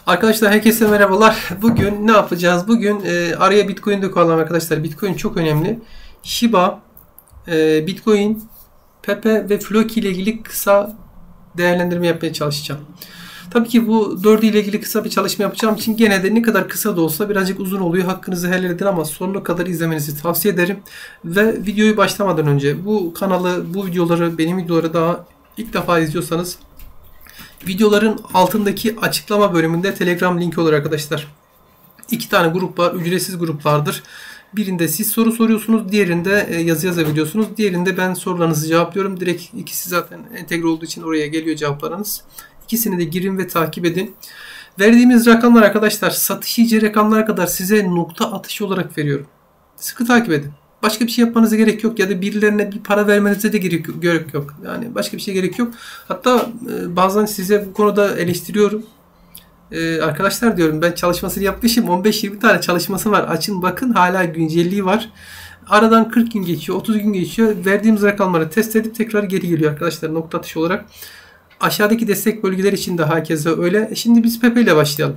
Arkadaşlar herkese merhabalar. Bugün ne yapacağız? Bugün araya Bitcoin de koyalım arkadaşlar. Bitcoin çok önemli. Shiba, Bitcoin, Pepe ve Floki ile ilgili kısa değerlendirme yapmaya çalışacağım. Tabii ki bu dördü ile ilgili kısa bir çalışma yapacağım için gene de ne kadar kısa da olsa birazcık uzun oluyor. Hakkınızı helal edin ama sonuna kadar izlemenizi tavsiye ederim. Ve videoyu başlamadan önce bu kanalı, bu videoları, benim videoları daha ilk defa izliyorsanız videoların altındaki açıklama bölümünde Telegram linki olur arkadaşlar. İki tane grup var. Ücretsiz gruplardır. Birinde siz soru soruyorsunuz. Diğerinde yazı yazabiliyorsunuz. Diğerinde ben sorularınızı cevaplıyorum. Direkt ikisi zaten entegre olduğu için oraya geliyor cevaplarınız. İkisini de girin ve takip edin. Verdiğimiz rakamlar arkadaşlar satış iyice rakamlara kadar size nokta atışı olarak veriyorum. Sıkı takip edin. Başka bir şey yapmanıza gerek yok ya da birilerine bir para vermenize de gerek yok. Yani başka bir şey gerek yok. Hatta bazen size bu konuda eleştiriyorum. Arkadaşlar diyorum ben çalışmasını yapmışım. 15-20 tane çalışması var. Açın bakın hala güncelliği var. Aradan 40 gün geçiyor, 30 gün geçiyor. Verdiğimiz rakamları test edip tekrar geri geliyor arkadaşlar nokta atışı olarak. Aşağıdaki destek bölgeler için de herkese öyle. Şimdi biz Pepe ile başlayalım.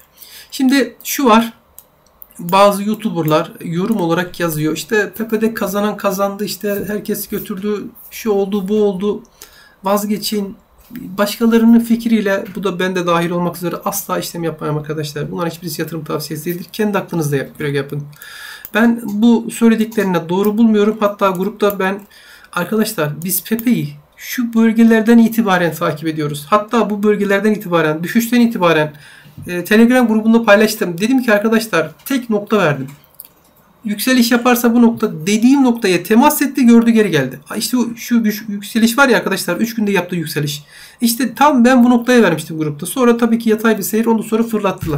Şimdi şu var. Bazı YouTuber'lar yorum olarak yazıyor. İşte Pepe'de kazanan kazandı. İşte herkes götürdü. Şu oldu, bu oldu. Vazgeçin. Başkalarının fikriyle, bu da ben de dahil olmak üzere asla işlem yapmayın arkadaşlar. Bunlar hiçbirisi yatırım tavsiyesi değildir. Kendi aklınızla göre yapın. Ben bu söylediklerine doğru bulmuyorum. Hatta grupta ben arkadaşlar biz Pepe'yi şu bölgelerden itibaren takip ediyoruz. Hatta bu bölgelerden itibaren, düşüşten itibaren Telegram grubunda paylaştım. Dedim ki arkadaşlar tek nokta verdim. Yükseliş yaparsa bu nokta dediğim noktaya temas etti, gördü, geri geldi. İşte şu yükseliş var ya arkadaşlar 3 günde yaptığı yükseliş. İşte tam ben bu noktaya vermiştim grupta. Sonra tabii ki yatay bir seyir, ondan sonra fırlattılar.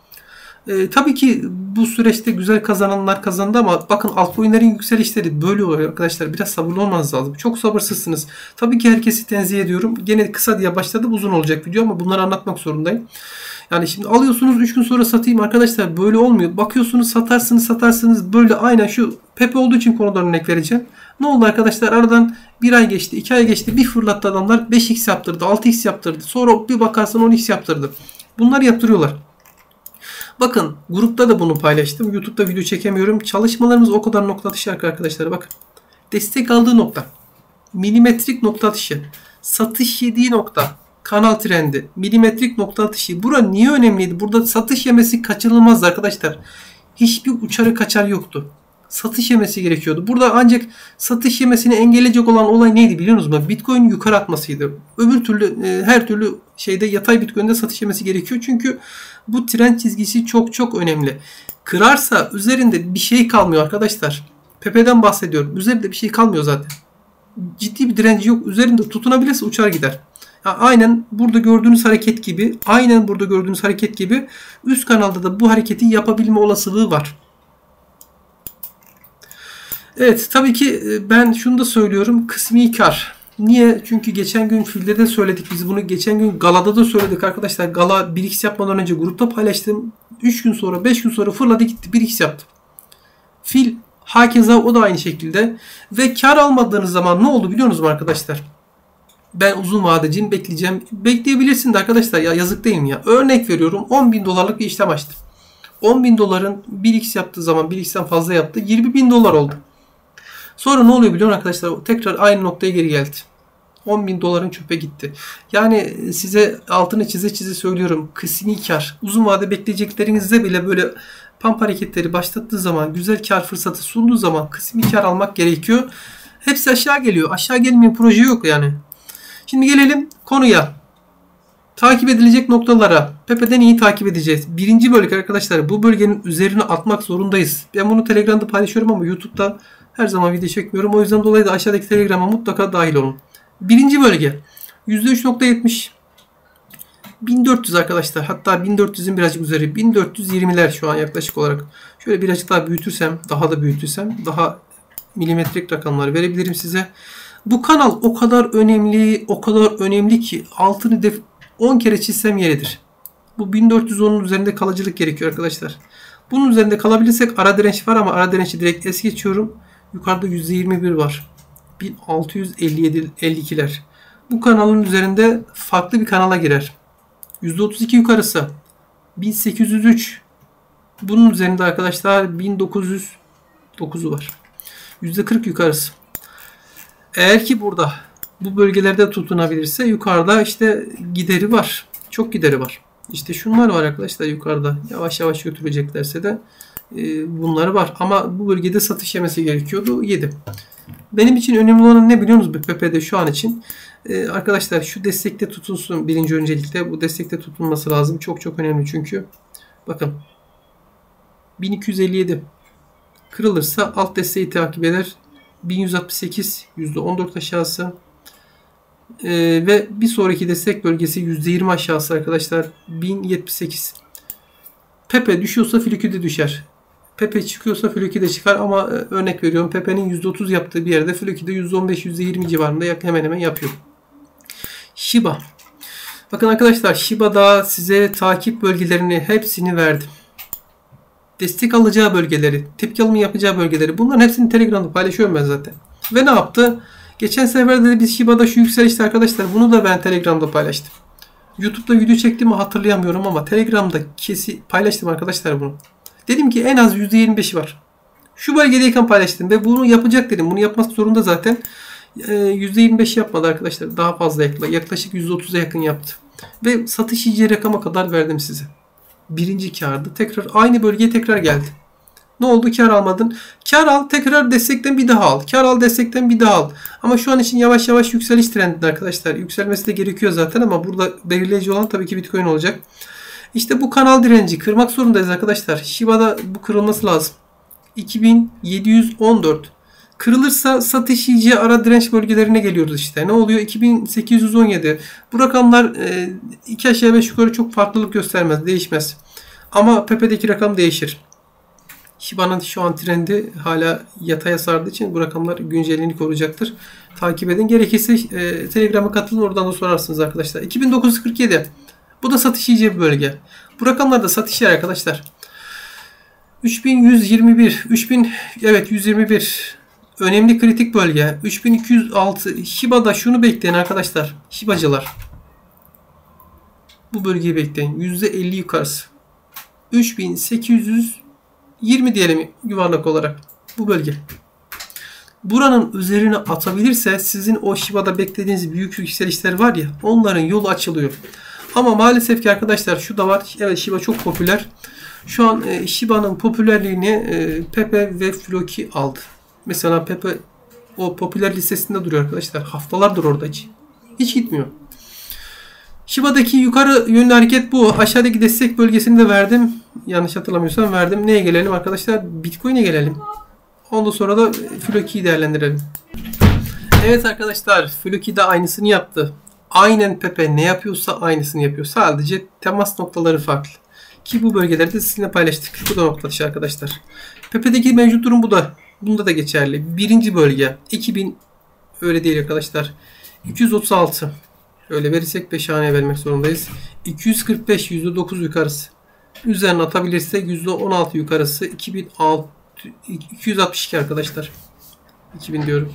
Tabii ki bu süreçte güzel kazananlar kazandı ama bakın altcoin'lerin yükselişleri böyle oluyor arkadaşlar. Biraz sabırlı olmanız lazım. Çok sabırsızsınız. Tabii ki herkesi tenzih ediyorum. Gene kısa diye başladım, uzun olacak video ama bunları anlatmak zorundayım. Yani şimdi alıyorsunuz 3 gün sonra satayım arkadaşlar, böyle olmuyor. Bakıyorsunuz satarsınız böyle, aynen şu Pepe olduğu için konudan örnek vereceğim. Ne oldu arkadaşlar, aradan 1 ay geçti, 2 ay geçti, bir fırlattı adamlar 5x yaptırdı, 6x yaptırdı. Sonra bir bakarsın 10x yaptırdı. Bunları yaptırıyorlar. Bakın grupta da bunu paylaştım. YouTube'da video çekemiyorum. Çalışmalarımız o kadar nokta atışı arkadaşlar. Bakın. Destek aldığı nokta. Milimetrik nokta atışı. Satış yediği nokta. Kanal trendi. Milimetrik nokta atışı. Bura niye önemliydi? Burada satış yemesi kaçınılmazdı arkadaşlar. Hiçbir uçarı kaçar yoktu. Satış yemesi gerekiyordu. Burada ancak satış yemesini engelleyecek olan olay neydi biliyor musunuz? Bitcoin yukarı atmasıydı. Öbür türlü her türlü şeyde yatay Bitcoin'de satış yemesi gerekiyor. Çünkü bu trend çizgisi çok önemli. Kırarsa üzerinde bir şey kalmıyor arkadaşlar. Pepe'den bahsediyorum. Üzerinde bir şey kalmıyor zaten. Ciddi bir direnci yok. Üzerinde tutunabilirse uçar gider. Aynen burada gördüğünüz hareket gibi üst kanalda da bu hareketi yapabilme olasılığı var. Evet, tabii ki ben şunu da söylüyorum. Kısmi kar. Niye? Çünkü geçen gün filde de söyledik biz bunu. Geçen gün galada da söyledik arkadaşlar. Gala 1x yapmadan önce grupta paylaştım. 3 gün sonra 5 gün sonra fırladı gitti 1x yaptı. Fil hakeza o da aynı şekilde. Ve kar almadığınız zaman ne oldu biliyor musunuz arkadaşlar? Ben uzun vadeciyim, bekleyeceğim. Bekleyebilirsin de arkadaşlar, ya yazık değil mi ya? Örnek veriyorum, 10.000 dolarlık bir işlem açtım. 10.000 doların 1x yaptığı zaman 1x'ten fazla yaptı. 20.000 dolar oldu. Sonra ne oluyor biliyor musun arkadaşlar? Tekrar aynı noktaya geri geldi. 10.000 doların çöpe gitti. Yani size altını çize söylüyorum. Kısmi kar. Uzun vade bekleyeceklerinizde bile böyle pump hareketleri başlattığı zaman, güzel kar fırsatı sunduğu zaman kısmi kar almak gerekiyor. Hepsi aşağı geliyor. Aşağı gelmeyen proje yok yani. Şimdi gelelim konuya. Takip edilecek noktalara. Pepe'den iyi takip edeceğiz. Birinci bölge arkadaşlar. Bu bölgenin üzerine atmak zorundayız. Ben bunu Telegram'da paylaşıyorum ama YouTube'da her zaman video çekmiyorum. O yüzden dolayı da aşağıdaki Telegram'a mutlaka dahil olun. Birinci bölge. %3.70. 1400 arkadaşlar. Hatta 1400'ün birazcık üzeri. 1420'ler şu an yaklaşık olarak. Şöyle birazcık daha büyütürsem, daha milimetrik rakamlar verebilirim size. Bu kanal o kadar önemli ki altını 10 kere çizsem yeridir. Bu 1410'un üzerinde kalıcılık gerekiyor arkadaşlar. Bunun üzerinde kalabilirsek, ara direnç var ama ara direnci direkt es geçiyorum. Yukarıda %21 var. 1657-52'ler. Bu kanalın üzerinde farklı bir kanala girer. %32 yukarısı. 1803. Bunun üzerinde arkadaşlar 1909'u var. %40 yukarısı. Eğer ki burada bu bölgelerde tutunabilirse yukarıda işte gideri var. Çok gideri var. İşte şunlar var arkadaşlar yukarıda. Yavaş yavaş götüreceklerse de bunları var. Ama bu bölgede satış yemesi gerekiyordu. Yedi. Benim için önemli olan ne biliyor musunuz? Pepe'de şu an için. Arkadaşlar şu destekte tutunsun birinci öncelikle. Bu destekte tutunması lazım. Çok çok önemli çünkü. Bakın. 1257. Kırılırsa alt desteği takip eder. 1168. %14 aşağısı. Ve bir sonraki destek bölgesi %20 aşağısı arkadaşlar. 1078. Pepe düşüyorsa Fluky de düşer. Pepe çıkıyorsa Fluky de çıkar ama örnek veriyorum Pepe'nin %30 yaptığı bir yerde Fluky de %15 %20 civarında hemen hemen yapıyor. Shiba. Bakın arkadaşlar Shiba'da size takip bölgelerini hepsini verdim. Destek alacağı bölgeleri, tepki alımı yapacağı bölgeleri bunların hepsini Telegram'da paylaşıyorum ben zaten. Ve ne yaptı? Geçen seferde de biz Shiba'da şu yükselişti arkadaşlar. Bunu da ben Telegram'da paylaştım. YouTube'da video çektim mi hatırlayamıyorum ama Telegram'da paylaştım arkadaşlar bunu. Dedim ki en az %25'i var. Şu bölgedeyken paylaştım ve bunu yapacak dedim. Bunu yapmak zorunda zaten. %25 yapmadı arkadaşlar. Daha fazla yaklaşık %30'a yakın yaptı. Ve satış yiyeceği rakama kadar verdim size. Birinci kârdı. Tekrar aynı bölgeye tekrar geldi. Ne oldu? Kar almadın. Kar al, tekrar destekten bir daha al. Kar al, destekten bir daha al. Ama şu an için yavaş yavaş yükseliş trendinde arkadaşlar. Yükselmesi de gerekiyor zaten ama burada belirleyici olan tabii ki Bitcoin olacak. İşte bu kanal direnci kırmak zorundayız arkadaşlar. Shiba'da bu kırılması lazım. 2714. Kırılırsa satış yiyeceği ara direnç bölgelerine geliyoruz işte. Ne oluyor? 2817. Bu rakamlar 2 aşağı 5 yukarı çok farklılık göstermez. Değişmez. Ama Pepe'deki rakam değişir. Shiba'nın şu an trendi hala yataya sardığı için bu rakamlar güncelliğini koruyacaktır. Takip edin. Gerekirse Telegram'a katılın. Oradan da sorarsınız arkadaşlar. 2947. Bu da satış yiyeceği bir bölge. Bu rakamlar da satış yer arkadaşlar. 3121. 3000 evet 121. Önemli kritik bölge. 3206. Shiba'da şunu bekleyin arkadaşlar. Shiba'cılar. Bu bölgeyi bekleyin. %50 yukarısı. 3820 diyelim yuvarlak olarak. Bu bölge. Buranın üzerine atabilirse sizin o Shiba'da beklediğiniz büyük yükselişler var ya onların yolu açılıyor. Ama maalesef ki arkadaşlar şu da var. Evet Shiba çok popüler. Şu an Shiba'nın popülerliğini Pepe ve Floki aldı. Mesela Pepe o popüler listesinde duruyor arkadaşlar. Haftalardır orada hiç. Hiç gitmiyor. Shiba'daki yukarı yönlü hareket bu. Aşağıdaki destek bölgesini de verdim. Yanlış hatırlamıyorsam verdim. Neye gelelim arkadaşlar? Bitcoin'e gelelim. Ondan sonra da Floki'yi değerlendirelim. Evet arkadaşlar. Floki de aynısını yaptı. Aynen Pepe ne yapıyorsa aynısını yapıyor. Sadece temas noktaları farklı. Ki bu bölgelerde sizinle paylaştık. Bu da nokta dışı arkadaşlar. Pepe'deki mevcut durum bu da. Bunda da geçerli. Birinci bölge 2000 öyle değil arkadaşlar. 236 öyle verirsek 5 haneye vermek zorundayız. 245 %9 yukarısı. Üzerine atabilirsek %16 yukarısı. 262 arkadaşlar. 2000 diyorum.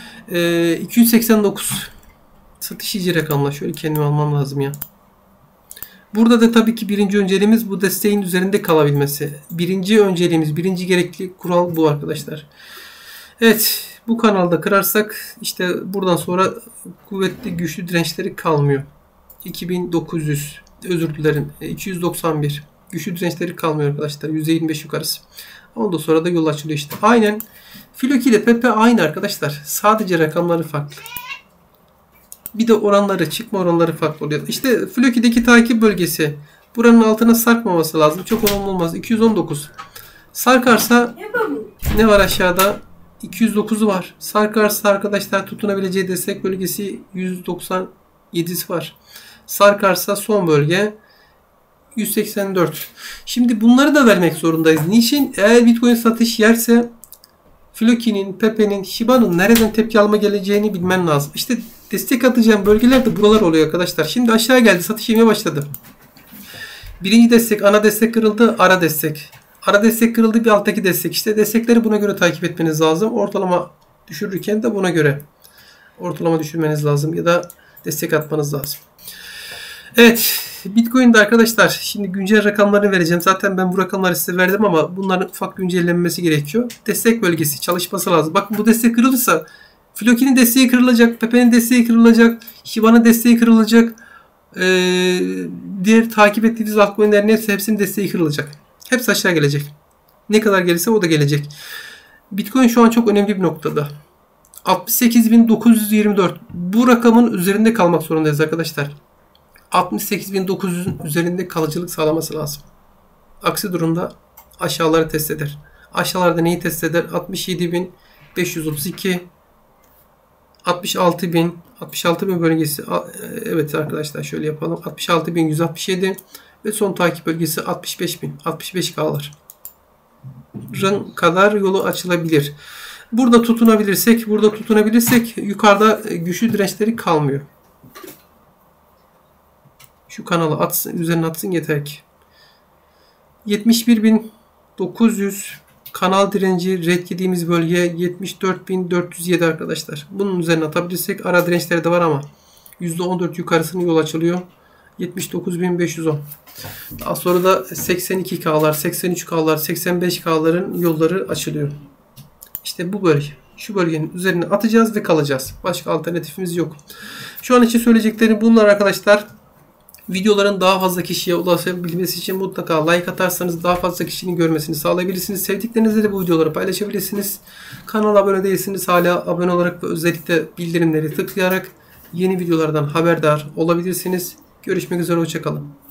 289 satış iyice rakamlar. Şöyle kendimi almam lazım ya. Burada da tabii ki birinci önceliğimiz bu desteğin üzerinde kalabilmesi. Birinci önceliğimiz, birinci gerekli kural bu arkadaşlar. Evet, bu kanalda kırarsak işte buradan sonra kuvvetli güçlü dirençleri kalmıyor. 2900 özür dilerim 291 güçlü dirençleri kalmıyor arkadaşlar. %25 yukarısı. Ondan sonra da yol açılıyor işte. Aynen Floki ile Pepe aynı arkadaşlar. Sadece rakamları farklı. Bir de oranları, çıkma oranları farklı oluyor. İşte Floki'deki takip bölgesi. Buranın altına sarkmaması lazım. Çok önemli olmaz. 219. Sarkarsa ne var aşağıda? 209'u var. Sarkarsa arkadaşlar tutunabileceği destek bölgesi 197'si var. Sarkarsa son bölge 184. Şimdi bunları da vermek zorundayız. Niçin? Eğer Bitcoin satış yerse Floki'nin, Pepe'nin, Shiba'nın nereden tepki alma geleceğini bilmen lazım. İşte destek atacağım bölgeler de buralar oluyor arkadaşlar. Şimdi aşağı geldi. Satış yemeye başladı. Birinci destek, ana destek kırıldı. Ara destek. Ara destek kırıldı. Bir alttaki destek. İşte destekleri buna göre takip etmeniz lazım. Ortalama düşürürken de buna göre ortalama düşürmeniz lazım. Ya da destek atmanız lazım. Evet, Bitcoin'de arkadaşlar şimdi güncel rakamlarını vereceğim. Zaten ben bu rakamları size verdim ama bunların ufak güncellenmesi gerekiyor. Destek bölgesi çalışması lazım. Bakın bu destek kırılırsa Floki'nin desteği kırılacak, Pepe'nin desteği kırılacak, Shiba'nın desteği kırılacak. Diğer takip ettiğiniz altcoin'lerin hepsinin desteği kırılacak. Hepsi aşağı gelecek. Ne kadar gelirse o da gelecek. Bitcoin şu an çok önemli bir noktada. 68.924. Bu rakamın üzerinde kalmak zorundayız arkadaşlar. 68.900'ün üzerinde kalıcılık sağlaması lazım. Aksi durumda aşağıları test eder. Aşağılarda neyi test eder? 67.532, 66.000 bölgesi. Evet arkadaşlar şöyle yapalım. 66.167 ve son takip bölgesi 65.000. 65K'lar. Kadar yolu açılabilir. Burada tutunabilirsek yukarıda güçlü dirençleri kalmıyor. Şu kanalı atsın, üzerine atsın yeter ki. 71.900 kanal direnci, red yediğimiz bölge 74.407 arkadaşlar. Bunun üzerine atabilirsek ara dirençleri de var ama %14 yukarısına yol açılıyor. 79.510. Daha sonra da 82K'lar, 83K'lar, 85K'ların yolları açılıyor. İşte bu bölge. Şu bölgenin üzerine atacağız ve kalacağız. Başka alternatifimiz yok. Şu an için söyleyeceklerim bunlar arkadaşlar. Videoların daha fazla kişiye ulaşabilmesi için mutlaka like atarsanız daha fazla kişinin görmesini sağlayabilirsiniz. Sevdiklerinizle de bu videoları paylaşabilirsiniz. Kanala abone değilsiniz. Hala abone olarak ve özellikle bildirimleri tıklayarak yeni videolardan haberdar olabilirsiniz. Görüşmek üzere. Hoşça kalın.